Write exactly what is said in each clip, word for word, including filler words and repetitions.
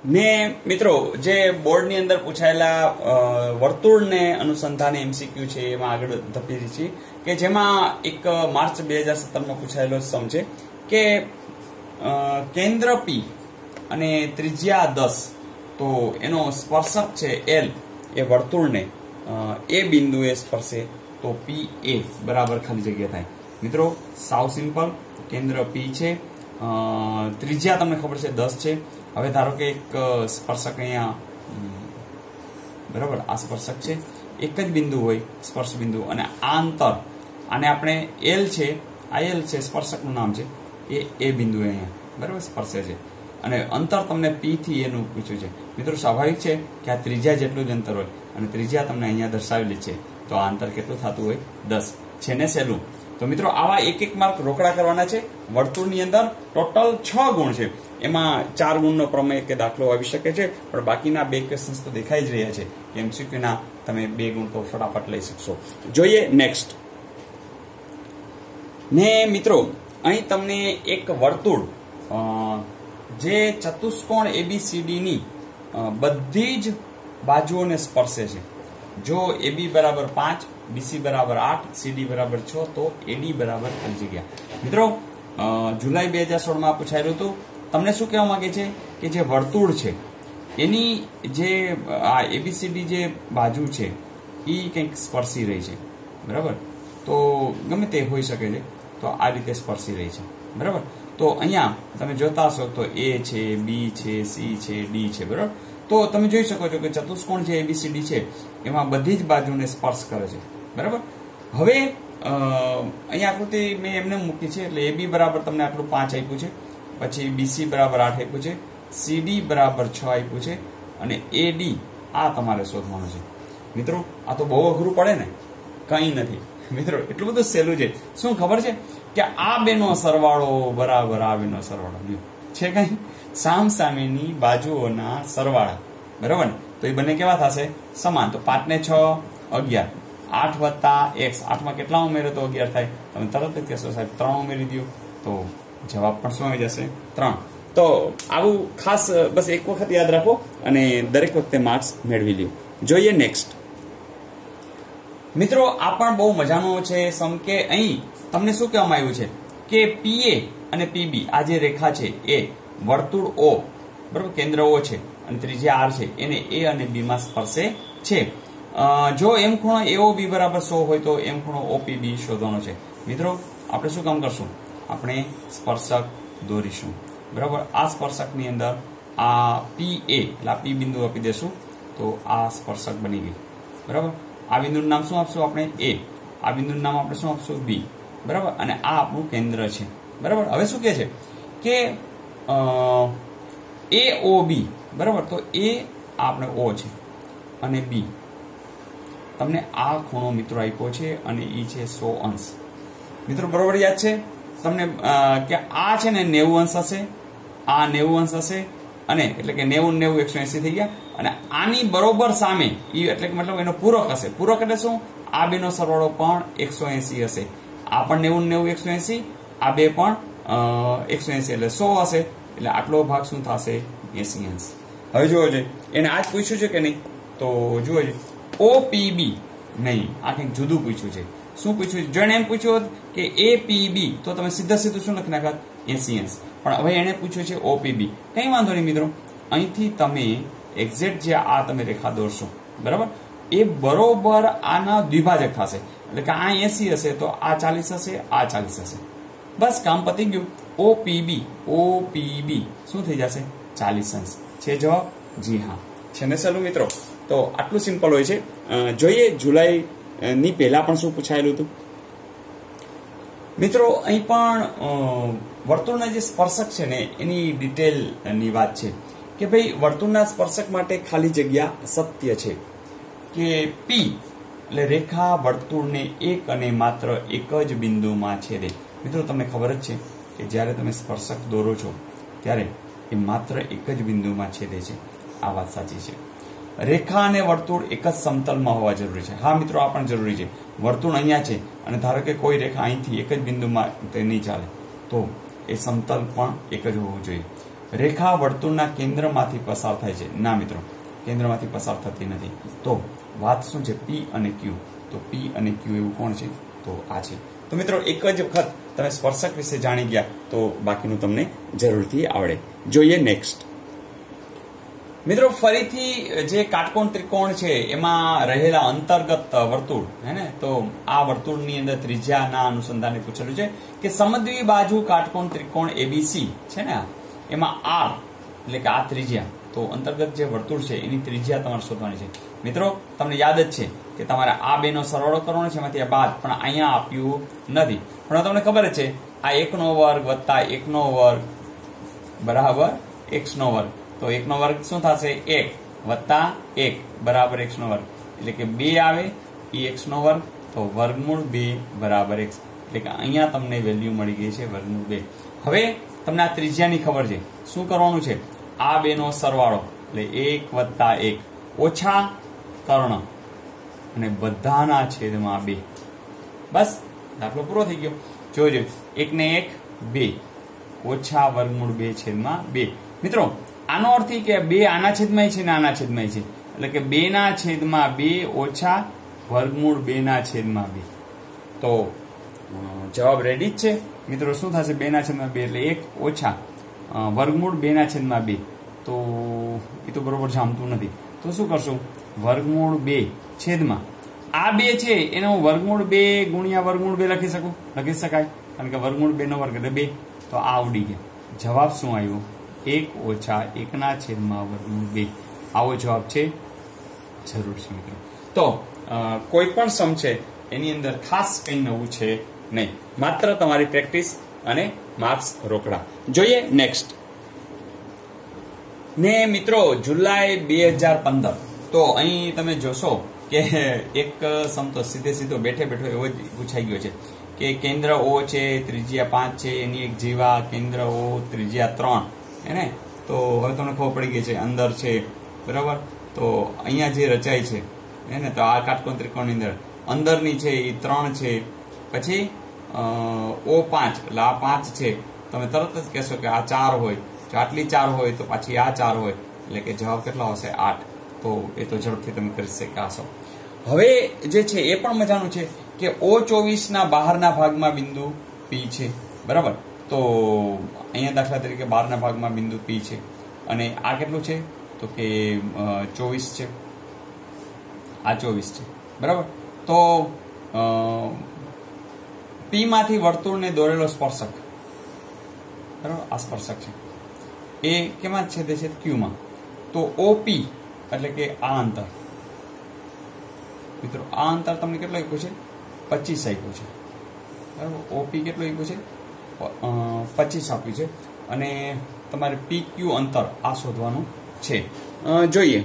ને મિત્રો જે બોર્ડની અંદર પૂછાયેલા વર્તુળને અનુસંધાને એમસીક્યુ છે એમાં આગળ ધપી રહી છે કે જેમાં એક માર્ચ બે હજાર સત્તરમાં પૂછાયેલો સમ છે કે કેન્દ્ર પી અને ત્રિજ્યા દસ તો એનો સ્પર્શક છે એલ એ વર્તુળને એ બિંદુએ સ્પર્શે તો પી એ બરાબર ખાલી જગ્યા થાય. મિત્રો સાવ સિમ્પલ, કેન્દ્ર પી છે, ત્રિજ્યા તમને ખબર છે દસ છે. હવે ધારો કે એક સ્પર્શક અહીંયા બરાબર આ સ્પર્શક છે, એક જ બિંદુ હોય સ્પર્શ બિંદુ, અને આ અંતર આને આપણે એલ છે, આ એલ છે સ્પર્શકનું નામ છે, એ એ બિંદુ અહીંયા બરાબર સ્પર્શે છે અને અંતર તમને પી થી એનું પૂછ્યું છે. મિત્રો સ્વાભાવિક છે કે આ ત્રિજ્યા જેટલું જ અંતર હોય અને ત્રિજ્યા તમને અહીંયા દર્શાવેલી છે તો આ અંતર કેટલું થતું હોય દસ છે ને સહેલું. તો મિત્રો આવા એક એક માર્ક રોકડા કરવાના છે. વર્તુળની અંદર ટોટલ છ ગુણ છે, એમાં ચાર ગુણનો પ્રમેય કે દાખલો આવી શકે છે, પણ બાકીના બે ક્વેશ્ચન્સ તો દેખાઈ જ રહ્યા છે. એમસીક્યુના તમે બે ગુણ તો ફટાફટ લઈ શકશો. જોઈએ નેક્સ્ટ. ને મિત્રો અહીં તમને એક વર્તુળ જે ચતુષ્કોણ એબીસીડી ની બધી જ બાજુઓને સ્પર્શે છે. જો એબી બરાબર પાંચ, બીસી બરાબર આઠ, સીડી બરાબર છ, તો એડી બરાબર ખાલી જગ્યા. મિત્રો જુલાઈ બે હજાર સોળ માં પૂછાયેલું હતું. તમને શું કહેવા માંગે છે કે જે વર્તુળ છે એની જે આ એબીસીડી જે બાજુ છે એ કંઈક સ્પર્શી રહી છે બરાબર. તો ગમે તે હોઈ શકે છે, તો આ રીતે સ્પર્શી રહી છે બરાબર. તો અહીંયા તમે જોતા હશો તો એ છે, બી છે, સી છે, ડી છે બરાબર. તો તમે જોઈ શકો છો કે ચતુષ્કોણ જે એબીસીડી છે એમાં બધી જ બાજુને સ્પર્શ કરે છે બરાબર. હવે અહીંયા આકૃતિ મેં એમને મૂકી છે એટલે એબી બરાબર તમને આટલું પાંચ આપ્યું છે, પછી બીસી બરાબર આઠ આપ્યું છે, સીડી બરાબર છ આપ્યું છે અને એડી આ તમારે શોધવાનું છે. મિત્રો આ તો બહુ અઘરું પડે ને? કંઈ નથી મિત્રો, એટલું બધું સહેલું છે. શું ખબર છે કે આ બેનો સરવાળો બરાબર આ બેનો સરવાળો છે કઈ સામ સામેની બાજુઓના સરવાળા બરાબર ને? તો એ બંને કેવા થશે? સમાન. તો પાંચ ને છ અગિયાર, આઠ વત્તા એક્સ, આઠમાં કેટલા ઉમેરો તો અગિયાર થાય? તમે તરત જ કહેશો સાહેબ ત્રણ ઉમેરી દો, તો જવાબ પણ શું આવી જશે? ત્રણ. તો આવું ખાસ બસ એક વખત યાદ રાખો અને દરેક વખતે માર્ક્સ મેળવી લ્યો. જોઈએ નેક્સ્ટ. મિત્રો આ પણ બહુ મજાનો છે સમ કે અહીં તમને શું કહેવામાં આવ્યું છે કે પીએ અને પીબી આ જે રેખા છે એ વર્તુળ ઓ બરાબર, કેન્દ્ર ઓ છે અને ત્રિજ્યા આર છે, એને એ અને બી માં સ્પર્શે છે. જો એમ ખૂણો એઓ બી બરાબર સો હોય તો એમ ખૂણો ઓપીબી શોધવાનો છે. મિત્રો આપણે શું કામ કરશું? આપણે સ્પર્શક દોરીશું બરાબર. આ સ્પર્શકની અંદર આ પી એ એટલે આ પી બિંદુ આપી દેશું તો આ સ્પર્શક બની ગઈ બરાબર. આ બિંદુનું નામ શું આપશું આપણે? એ. આ બિંદુનું નામ આપણે શું આપશું? બી બરાબર. અને આ આપણું કેન્દ્ર છે બરાબર. હવે શું કહે છે કે એ ઓ બી બરાબર. તો એ આપણે ઓ છે અને બી તમને આ ખૂણો મિત્રો આપ્યો છે અને એ છે સો અંશ. મિત્રો બરોબર યાદ છે તમને કે આ છે ને નેવું અંશ હશે, આ નેવું અંશ હશે અને એટલે કે નેવું નેવું એકસો એસી થઈ ગયા અને આની બરોબર સામે એ એટલે કે મતલબ એનો પૂરક હશે. પૂરક એટલે શું? આ બેનો સરવાળો પણ એકસો એસી હશે. આ પણ નેવું નેવું એકસો એસી, આ બે પણ એકસો એસી એટલે સો હશે. એટલે આટલો ભાગ શું થશે? એસી અંશ. હવે જુઓ છે એને આ જ પૂછ્યું છે કે નહીં? તો જુઓ છે ઓપીબી નહીં, આ કંઈક જુદું પૂછ્યું છે. શું પૂછ્યું છે? જો એને એમ પૂછ્યું હોત કે એ પીબી તો તમે સીધા સીધું શું લખી નાખત? એસી અંશ. પણ હવે એને પૂછ્યું છે ઓપીબી. કંઈ વાંધો નહીં મિત્રો, અહીંથી તમે એક્ઝેક્ટ જે આ તમે રેખા દોરશો બરાબર, એ બરોબર આના દ્વિભાજક થશે. એટલે કે આ એસી હશે તો આ ચાલીસ હશે, આ ચાલીસ હશે. બસ કામ પતી ગયું. ઓપીબી ઓપીબી શું થઈ જશે? ચાલીસ અંશ. છે જવાબ? જી હા. છે ને સહેલું મિત્રો? તો આટલું સિમ્પલ હોય છે. જોઈએ જુલાઈ ની પહેલા પણ શું પૂછાયેલું હતું. મિત્રો અહીં પણ વર્તુળના જે સ્પર્શક છે ને એની ડિટેલની વાત છે કે ભાઈ વર્તુળના સ્પર્શક માટે ખાલી જગ્યા સત્ય છે કે પી એટલે રેખા વર્તુળને એક અને માત્ર એક જ બિંદુમાં છેદે. મિત્રો તમને ખબર જ છે કે જ્યારે તમે સ્પર્શક દોરો છો ત્યારે એ માત્ર એક જ બિંદુમાં છેદે છે. આ વાત સાચી છે. રેખા અને વર્તુળ એક જ સમતલમાં હોવા જરૂરી છે. હા મિત્રો આ પણ જરૂરી છે. વર્તુળ અહીંયા છે અને ધારો કે કોઈ રેખા અહીંથી એક જ બિંદુમાં તે નહીં ચાલે, તો એ સમતલ પણ એક જ હોવું જોઈએ. રેખા વર્તુળના કેન્દ્રમાંથી પસાર થાય છે? ના મિત્રો, કેન્દ્રમાંથી પસાર થતી નથી. તો વાત શું છે? પી અને ક્યુ. તો પી અને ક્યુ એવું કોણ છે? તો આ છે. તો મિત્રો એક જ વખત તમે સ્પર્શક વિશે જાણી ગયા તો બાકીનું તમને જરૂરથી આવડે. જોઈએ નેક્સ્ટ. મિત્રો ફરીથી જે કાટકોણ ત્રિકોણ છે એમાં રહેલા અંતર્ગત વર્તુળ હે ને, તો આ વર્તુળની અંદર ત્રિજ્યાના અનુસંધાને પૂછેલું છે કે સમદ્વિ બાજુ કાટકોણ ત્રિકોણ એબીસી છે ને, એમાં આર એટલે કે આ ત્રિજ્યા, તો અંતર્ગત જે વર્તુળ છે એની ત્રિજ્યા તમારે શોધવાની છે. મિત્રો તમને યાદ જ છે કે તમારે આ બે નો સરવાળો કરવાનો છે, એમાંથી આ બાદ, પણ અહીંયા આપ્યું નથી. પણ તમને ખબર જ છે આ એકનો વર્ગ વત્તા એકનો વર્ગ બરાબર એક્સ નો વર્ગ. તો એક નો વર્ગ શું થશે? એક વત્તા એક બરાબર એક્સ નો વર્ગ, એટલે કે બે આવે એ એક્સ નો વર્ગ, તો વર્ગમૂળ બે બરાબર એક્સ, એટલે કે અહીંયા તમને વેલ્યુ મળી ગઈ છે વર્ગમૂળ બે. હવે તમને આ ત્રિજ્યાની ખબર છે, શું કરવાનું છે? આ બે નો સરવાળો એટલે એક વત્તા એક ઓછા કર્ણ અને બધાના છેદમાં બે. બસ દાખલો પૂરો થઈ ગયો. જોજો, એક ને એક બે ઓછા વર્ગમૂળ બે છેદમાં બે. મિત્રો આનો અર્થ એ કે બે આના છેદમાં છે ને આના છેદમાં છે, એટલે કે બે ના છેદમાં બે ઓછા વર્ગમૂળ બે ના છેદમાં બે. તો જવાબ રેડી જ છે મિત્રો. શું થશે? બે ના છેદમાં બે એટલે એક ઓછા વર્ગમૂળ બે ના છેદમાં બે. તો એ તો બરોબર જામતું નથી. તો શું કરશું? વર્ગમૂળ બે છેદમાં આ બે છે એને હું વર્ગમૂળ બે ગુણ્યા વર્ગમૂળ બે લખી શકું? લખી શકાય, કારણ કે વર્ગમૂળ બે નો વર્ગ એટલે બે. તો આ આવડી ગયા. જવાબ શું આવ્યો? એક ઓછા એકના છેદમાં વર્ગમૂળ બે. આવો જવાબ છે. જરૂર છે મિત્રો. તો કોઈ પણ સમ છે એની અંદર ખાસ કંઈ નવું છે નહીં, માત્ર તમારી પ્રેક્ટિસ અને માર્ક્સ રોકડા. જોઈએ નેક્સ્ટ. ને મિત્રો જુલાઈ બે હજાર પંદર. તો અહીં તમે જોશો કે એક સમ તો સીધે સીધો બેઠે બેઠો એવો જ પૂછાઈ ગયો છે કે કેન્દ્ર ઓ છે, ત્રિજ્યા પાંચ છે, એની એક જીવા, કેન્દ્ર ઓ, ત્રિજ્યા ત્રણ હે ને. તો હવે તમને ખબર પડી ગઈ છે અંદર છે બરાબર. તો અહીંયા જે રચાય છે હે ને, તો આ કાટકોણ ત્રિકોણની અંદર અંદરની છે એ ત્રણ છે, પછી ઓ પાંચ એટલે આ પાંચ છે. તમે તરત જ કહેશો કે આ ચાર હોય, જો આટલી ચાર હોય તો પાછી આ ચાર હોય, એટલે કે જવાબ કેટલો આવશે? આઠ. તો એ તો ઝડપથી તમે કરી શકાશો. હવે જે છે એ પણ મજાનું છે કે ઓ ચોવીસ ના બહારના ભાગમાં બિંદુ પી છે બરાબર. તો અહીંયા દાખલા તરીકે બહારના ભાગમાં બિંદુ પી છે અને આ કેટલું છે? તો કે ચોવીસ છે. આ ચોવીસ છે બરાબર. તો પી માંથી વર્તુળને દોરેલો સ્પર્શક બરાબર, આ સ્પર્શક છે એ કેમાં છેદે છે? ક્યુમાં. તો ઓપી એટલે કે આ અંતર મિત્રો, આ અંતર તમને કેટલો આપ્યું છે? પચીસ આપ્યું છે બરાબર. ઓપી કેટલો આપ્યું છે? પચીસ આપ્યું છે. અને તમારે પી ક્યુ અંતર આ શોધવાનું છે. જોઈએ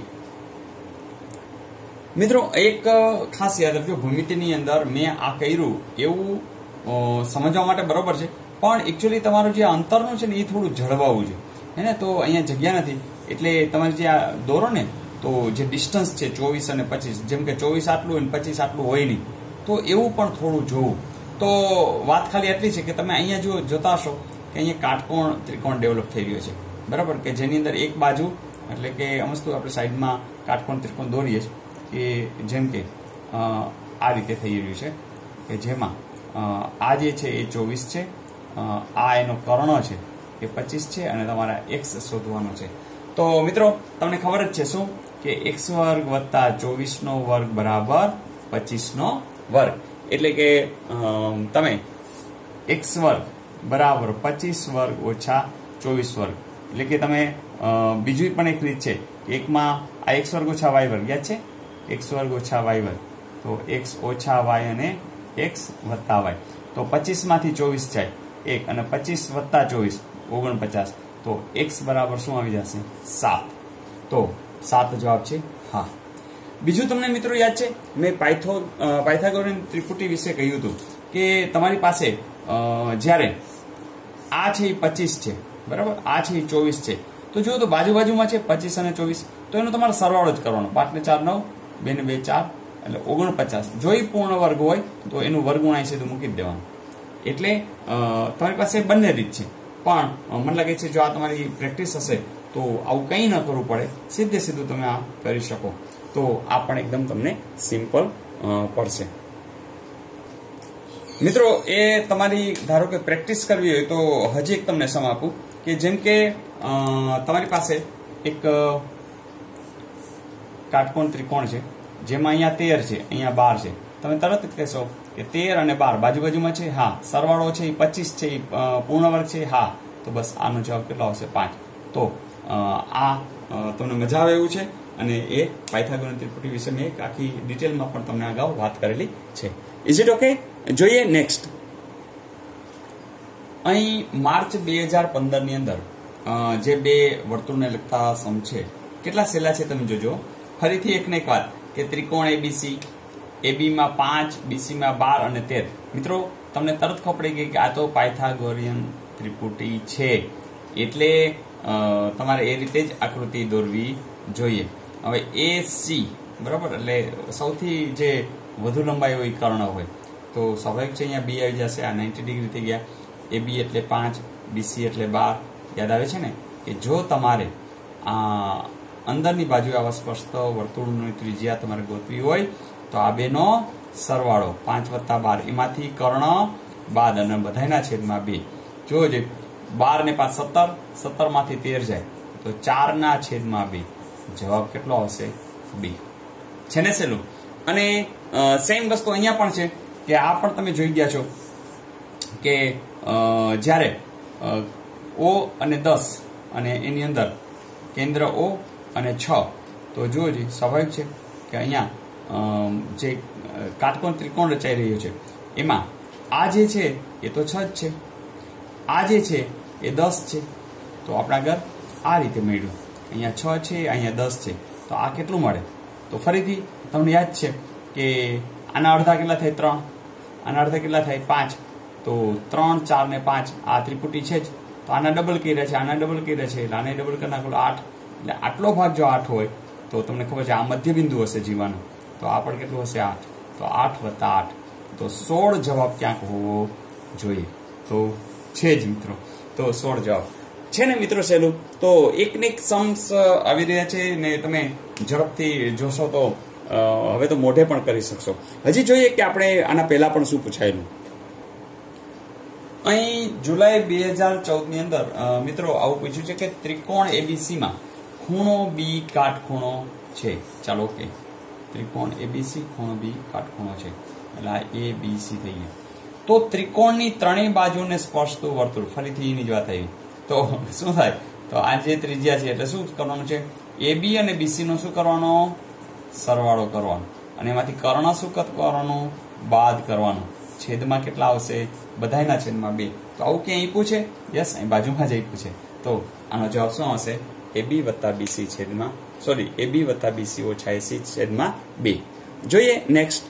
મિત્રો, એક ખાસ યાદ રાખજો, ભૂમિતિની અંદર મેં આ કર્યું એવું સમજવા માટે બરોબર છે, પણ એકચ્યુઅલી તમારું જે અંતરનું છે ને એ થોડું જળવાવું છે હે ને. તો અહીંયા જગ્યા નથી એટલે તમારે જે આ દોરો ને, તો જે ડિસ્ટન્સ છે ચોવીસ અને પચીસ, જેમ કે ચોવીસ આટલું હોય ને પચીસ આટલું હોય નહીં, તો એવું પણ થોડું જોવું. તો વાત ખાલી એટલી છે કે તમે અહીંયા જો જોતા હશો કે અહીંયા કાટકોણ ત્રિકોણ ડેવલપ થઈ રહ્યો છે બરાબર, કે જેની અંદર એક બાજુ એટલે કે અમસ્તુ આપણે સાઈડમાં કાટકોણ ત્રિકોણ દોરીએ છીએ કે જેમ કે આ રીતે થઈ રહ્યું છે કે જેમાં આ જે છે એ ચોવીસ છે, આ એનો કર્ણ છે એ પચીસ છે અને તમારા એક્સ શોધવાનો છે. તો મિત્રો તમને ખબર જ છે શું કે એક્સ વર્ગ વત્તા ચોવીસ નો વર્ગ બરાબર પચીસ નો વર્ગ, એટલે કે તમે એક્સ વર્ગ બરાબર પચીસ વર્ગ ઓછા ચોવીસ વર્ગ, એટલે કે તમે બીજું પણ એક રીત છે કે એકમાં આ એક્સ વર્ગ ઓછા વાય વર્ગ યાદ છે, એક્સ વર્ગ ઓછા વાય વર્ગ, તો એક્સ ઓછા વાય અને એક્સ વત્તા વાય. તો પચીસ માંથી ચોવીસ જાય એક અને પચીસ વત્તા ચોવીસ ઓગણપચાસ, તો એક્સ બરાબર શું આવી જશે? સાત. તો સાત જવાબ છે. હા, બીજું તમને મિત્રો યાદ છે મેં પાયથો પાયથાગોરન ત્રિપુટી વિશે કહ્યું હતું કે તમારી પાસે જ્યારે આ છે એ પચીસ છે બરાબર, આ છે એ ચોવીસ છે, તો જુઓ તો બાજુ બાજુમાં છે પચીસ અને ચોવીસ, તો એનો તમારે સરવાળો જ કરવાનો. પાંચ ને ચાર નવ, બે ને બે ચાર એટલે ઓગણપચાસ. જો એ પૂર્ણ વર્ગ હોય તો એનું વર્ગુણાય સીધું મૂકી જ દેવાનું. એટલે તમારી પાસે બંને રીત છે પણ મને લાગે છે જો આ તમારી પ્રેક્ટિસ હશે તો આવું કંઈ ન કરવું પડે, સીધે સીધું તમે આ કરી શકો, તો આ પણ એકદમ તમને સિમ્પલ પડશે. મિત્રો એ તમારી ધારો કે પ્રેક્ટિસ કરવી હોય તો હજી એક તમને સમ આપું કે જેમ કે તમારી પાસે એક કાટકોણ ત્રિકોણ છે જેમાં અહીંયા તેર છે, અહીંયા બાર છે. તમે તરત જ કહેશો કે તેર અને બાર બાજુ બાજુમાં છે, હા. સરવાળો છે એ પચીસ છે, એ પૂર્ણ વર્ગ છે, હા. તો બસ આનો જવાબ કેટલો આવશે? પાંચ. તો આ તમને મજા આવે એવું છે અને એ પાયથાગોરસ ત્રિપુટી વિશે મેં એક આખી ડિટેલમાં પણ તમને અગાઉ વાત કરેલી છે. Is it okay? જોઈએ નેક્સ્ટ. અહીં માર્ચ બે હજાર પંદર ની અંદર જે બે વર્તુળને લગતા સમ છે કેટલા સહેલા છે તમે જોજો. ફરીથી એક ને એક વાત કે ત્રિકોણ એબીસી, એબીમાં પાંચ, બીસીમાં બાર અને તેર. મિત્રો તમને તરત ખબર પડી ગઈ કે આ તો પાયથાગોરિયન ત્રિપુટી છે, એટલે તમારે એ રીતે જ આકૃતિ દોરવી જોઈએ. હવે એ સી બરાબર, એટલે સૌથી જે વધુ લંબાઈ હોય કર્ણ હોય તો સ્વાભાવિક છે અહીંયા બી આવી જશે. આ નાઇન્ટી ડિગ્રી થઈ ગયા. એ બી એટલે પાંચ, બીસી એટલે બાર. યાદ આવે છે ને કે જો તમારે આ અંદરની બાજુ આવા સ્પષ્ટ વર્તુળની ત્રિજ્યા તમારે ગોતવી હોય તો આ બેનો સરવાળો પાંચ વત્તા બાર, એમાંથી કર્ણ બાદ અને બધાના છેદમાં બે. જોજો બાર ને પાંચ સત્તર, સત્તર માંથી તેર જાય તો ચાર ના છેદમાં બે. જવાબ કેટલો આવશે? બી. છે ને સહેલું? અને સેમ વસ્તુ અહીંયા પણ છે કે આ પણ તમે જોઈ ગયા છો કે જ્યારે ઓ અને દસ અને એની અંદર કેન્દ્ર ઓ અને છ, તો જોજો સ્વાભાવિક છે કે અહીંયા જે કાટકોણ ત્રિકોણ રચાઈ રહ્યો છે એમાં આ જે છે એ તો છ જ છે, આ જે છે એ દસ છે. તો આપણે આગળ આ રીતે મળ્યું, અહીંયા છ છે, અહીંયા દસ છે, તો આ કેટલું મળે? તો ફરીથી તમને યાદ છે કે આના અડધા કેટલા થાય? ત્રણ. આના અડધા કેટલા થાય? પાંચ. તો ત્રણ, ચાર ને પાંચ આ ત્રિપુટી છે જ, તો આના ડબલ કર્યા છે, આના ડબલ કર્યા છે, એટલે આને ડબલ કરી નાખો આઠ. એટલે આટલો ભાગ જો આઠ હોય તો તમને ખબર છે આ મધ્યબિંદુ હશે જીવાનું, તો આ પણ કેટલું હશે? આઠ. તો આઠ વત્તા આઠ, તો સોળ જવાબ ક્યાંક હોવો જોઈએ. તો છે જ મિત્રો, તો સોળ જવાબ છે ને મિત્રો સહેલું. તો એક ને એક સમ્સ આવી રહ્યા છે ને તમે ઝડપથી જોશો તો હવે તો મોઢે પણ કરી શકશો. હજી જોઈએ કે આપણે આના પહેલા પણ શું પૂછાયેલું. અહીં જુલાઈ બે હજાર ચૌદ ની અંદર મિત્રો આવું પૂછ્યું છે કે ત્રિકોણ એબીસી માં ખૂણો બી કાટખૂણો છે. ચાલો ઓકે, ત્રિકોણ એબીસી ખૂણો બી કાટખૂણો છે, એટલે આ એ બી સી થઈ ગયા. તો ત્રિકોણની ત્રણેય બાજુને સ્પર્શતું વર્તુળ, ફરીથી એની જ વાત આવી, તો શું થાય? તો આ જે ત્રિજ્યા છે એટલે શું કરવાનું છે? એ બી અને બીસી નો શું કરવાનો? સરવાળો કરવાનો, અને એમાંથી કર્ણ શું કરવાનું? બાદ કરવાનું. છેદમાં કેટલા આવશે? બધાના છેદમાં બે. તો આવું ક્યાં આપ્યું છે? યસ, અહીં બાજુમાં જ આપ્યું છે. તો આનો જવાબ શું આવશે? એ બી વત્તા બીસી છેદમાં સોરી એ બી વત્તા બીસી ઓછા એસી છેદમાં બે. જોઈએ નેક્સ્ટ.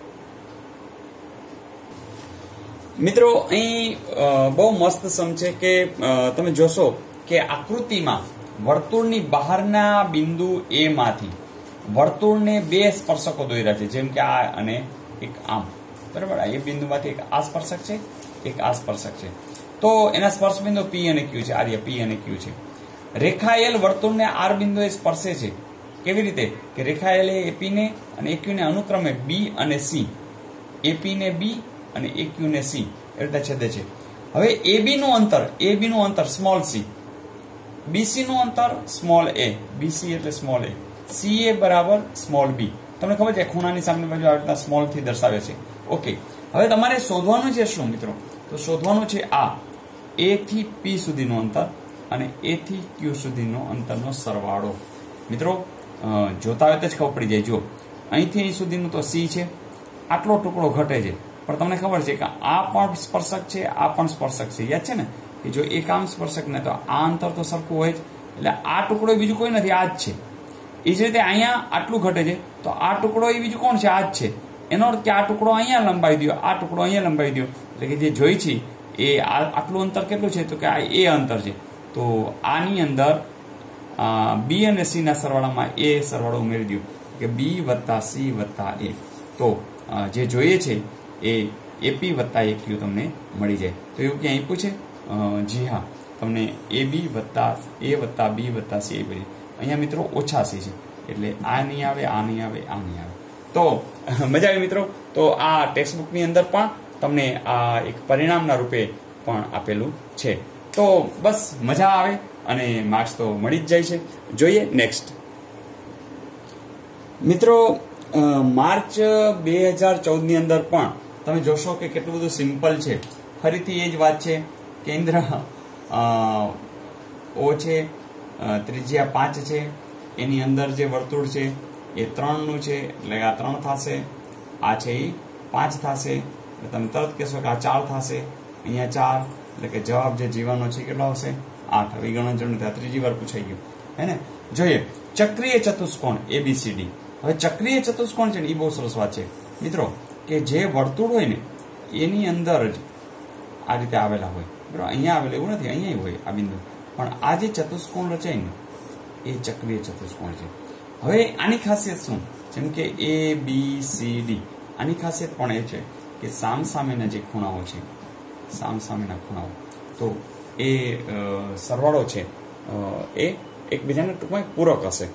મિત્રો અહીં બહુ મસ્ત સમ છે કે તમે જોશો કે આકૃતિમાં વર્તુળની બહારના બિંદુ એ માંથી વર્તુળને બે સ્પર્શકો દોર્યા છે, જેમ કે આ અને એક આમ. બરાબર, એ બિંદુમાંથી એક આ સ્પર્શક છે, એક આ સ્પર્શક છે. તો એના સ્પર્શ બિંદુ પી અને ક્યુ છે. આ પી અને ક્યુ છે. રેખાયેલ વર્તુળને આર બિંદુએ સ્પર્શે છે. કેવી રીતે? કે રેખાયેલ એપી ને અને એક્યુ ને અનુક્રમે બી અને સી, એપી ને બી અને એક્યુ ને સી એ રીતે છેદે છે. હવે એબી નું અંતર, એબી નું અંતર સ્મોલ સી, બીસી નું અંતર સ્મોલ એ, બીસી એટલે સ્મોલ એ, સી એ બરાબર સ્મોલ બી. તમને ખબર છે ખૂણાની સામે બાજુ આ રીતના સ્મોલ થી દર્શાવે છે. ઓકે, હવે તમારે શોધવાનું છે શું મિત્રો? તો શોધવાનું છે આ એ થી પી સુધીનું અંતર અને એ થી ક્યુ સુધીનો અંતરનો સરવાળો. મિત્રો જોતા હોય તો જ ખબર પડી જાય. જો અહીંથી અહીં સુધીનું તો સી છે, આટલો ટુકડો ઘટે છે, પણ તમને ખબર છે કે આ પણ સ્પર્શક છે, આ પણ સ્પર્શક છે. યાદ છે ને કે જો એક આમ સ્પર્શક ને તો આ અંતર તો સરખું હોય જ, એટલે આ ટુકડો બીજું કોઈ નથી, આ જ છે. એ જ રીતે અહીંયા આટલું ઘટે છે, તો આ ટુકડો એ બીજું કોણ છે? આ જ છે. એનો અર્થ કે આ ટુકડો અહીંયા લંબાવી દો, આ ટુકડો અહીંયા લંબાવી દો, એટલે કે જે જોઈ છે એ આટલું અંતર કેટલું છે? તો કે આ એ અંતર છે. તો આની અંદર બી અને સી ના સરવાળામાં એ સરવાળો ઉમેરી દો કે બી વત્તા સી વત્તા એ. તો જે જોઈએ છે એ એપી વત્તા એક્યુ તમને મળી જાય. તો એવું ક્યાં આપ્યું છે? જી હા, તમને એ બી વત્તા એ વત્તા બી વત્તા સી એ બધી. અહીંયા મિત્રો ઓછા સી છે એટલે આ નહીં આવે, આ નહીં આવે, આ નહીં આવે. તો મજા આવી મિત્રો. તો આ ટેક્સ્ટબુકની અંદર પણ તમને આ એક પરિણામના રૂપે પણ આપેલું છે. તો બસ મજા આવે અને માર્ક્સ તો મળી જ જાય છે. જોઈએ નેક્સ્ટ મિત્રો. માર્ચ બે હજાર ચૌદ ની અંદર પણ તમે જોશો કે કેટલું બધું સિમ્પલ છે. ફરીથી એ જ વાત છે. કેન્દ્ર ઓ છે, ત્રિજ્યા પાંચ છે, એની અંદર જે વર્તુળ છે એ ત્રણનું છે એટલે આ ત્રણ થશે, આ છે એ પાંચ થશે એટલે તમે તરત કહેશો કે આ ચાર થશે, અહીંયા ચાર એટલે કે જવાબ જે જીવાનો છે કેટલો હશે? આઠ. હવે ગણન જરૂર નથી, ત્રીજી વાર પૂછાઈ ગયું હે ને. જોઈએ ચક્રીય ચતુષ્કોણ એબીસીડી. હવે ચક્રીય ચતુષ્કોણ છે ને એ બહુ સરસ વાત છે મિત્રો, કે જે વર્તુળ હોય ને એની અંદર જ આ રીતે આવેલા હોય. બરાબર, અહીંયા આવેલું એવું નથી, અહીંયા હોય આ બિંદુ, પણ આ જે ચતુષ્કોણ રચાય ને એ ચક્રીય ચતુષ્કોણ છે. હવે આની ખાસિયત શું? જેમ કે એ બી સી ડી, આની ખાસિયત પણ એ છે કે સામસામેના જે ખૂણાઓ છે, સામસામેના ખૂણાઓ, તો એ સરવાળો છે એ એકબીજાને ટૂંકમાં પૂરક હશે.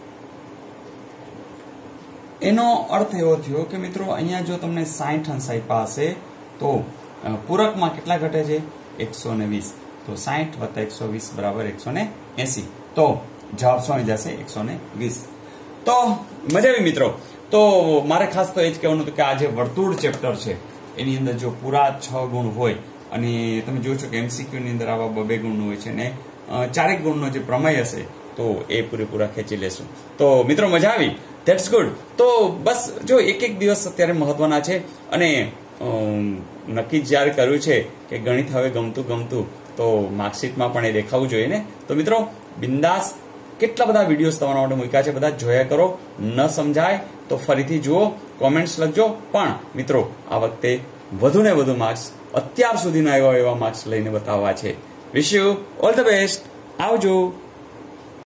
એનો અર્થ એવો થયો કે મિત્રો અહીંયા જો તમને સાઠ અંશ આપ્યા હશે તો પૂરકમાં કેટલા ઘટે છે? એકસો ને વીસ. તો સાઠ વત્તા એકસો વીસ બરાબર એકસો ને એસી. તો જવાબ શું આવી જશે? એકસો ને વીસ. તો મજા આવી મિત્રો. તો મારે ખાસ તો એ જ કહેવાનું હતું કે આ જે વર્તુળ ચેપ્ટર છે એની અંદર જો પૂરા છ ગુણ હોય અને તમે જોશો કે એમસીક્યુ ની અંદર આવા બબે ગુણનું હોય છે ને ચારેક ગુણનો જે પ્રમેય હશે તો એ પૂરેપૂરા ખેંચી લેશું. તો મિત્રો મજા આવી, ધેટ્સ ગુડ. તો બસ જો એક એક દિવસ અત્યારે મહત્વના છે અને નક્કી જ્યારે કર્યું છે કે ગણિત હવે ગમતું ગમતું તો માર્કશીટમાં પણ એ દેખાવું જોઈએ ને. તો મિત્રો બિંદાસ કેટલા બધા વિડીયોઝ તમારા માટે મૂક્યા છે, બધા જોયા કરો. ન સમજાય તો ફરીથી જુઓ, કોમેન્ટ્સ લખજો. પણ મિત્રો આ વખતે વધુ ને વધુ માર્ક્સ અત્યાર સુધીના એવા એવા માર્ક્સ લઈને બતાવવા છે. Wish you all the best. આવજો.